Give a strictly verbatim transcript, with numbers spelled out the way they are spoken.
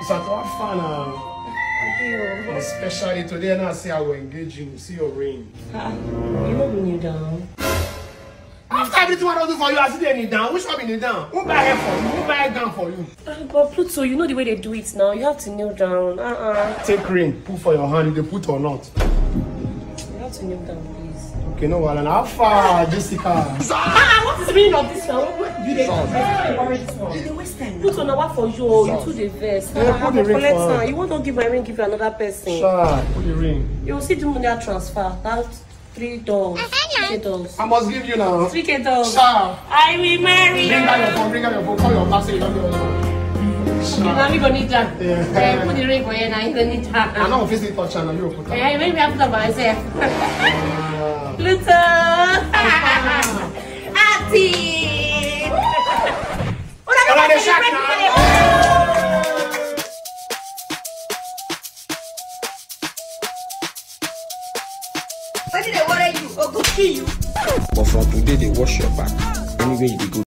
It's a tough fun. Uh, especially today, now I say I will engage you. See your ring. Uh, you won't be kneel down. After everything I don't do for you, I see they kneel down. Which one be kneel down? Who buy hair for you? Who buy a gun for you? Uh, but Pluto, you know the way they do it now. You have to kneel down. Uh-uh. Take ring, put for your hand, you put or not. You have to kneel down, please. Okay, no, well, and how far, Jessica? Ah, what is the meaning of this one? What do they do? The Western. Pluto, now what for you? You two the vest. Yeah, put the ring for her. You won't don't give my ring, give you another person. Sure, put the ring. You will see the money transfer. That's three dollars. Three dollars. I must give you now. Three K dollars. Sure. I will marry you. Bring out your phone, bring out your phone, call your back, say you don't know. You know, we gonna need that. Yeah. Yeah, put the ring for you now. You don't need that. I'm not facing touch channel, you put that. Yeah, maybe I put it myself. Uh, Pluto! Ati! Hold on, the shot now. Why did they worry you? Or go kill you? But from today, they wash your back. Anyway, you go.